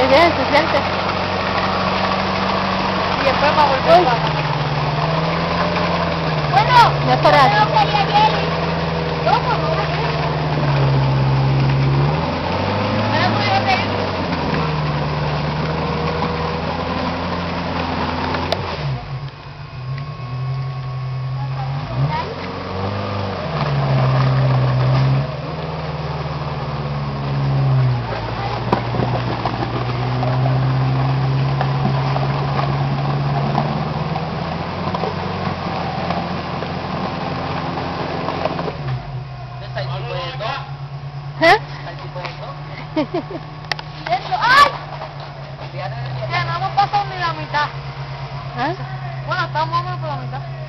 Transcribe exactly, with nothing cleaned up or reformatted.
Se siente, se siente. Y después va a volver para acá. Bueno, No es para yo creo que haría Jelly. ¿Cómo? ¿No? Ahora voy a ver. ¿Eh? ¿Y eso? ¡Ay! Ya no hemos pasado ni la mitad. ¿Eh? Bueno, estamos más o menos por la mitad.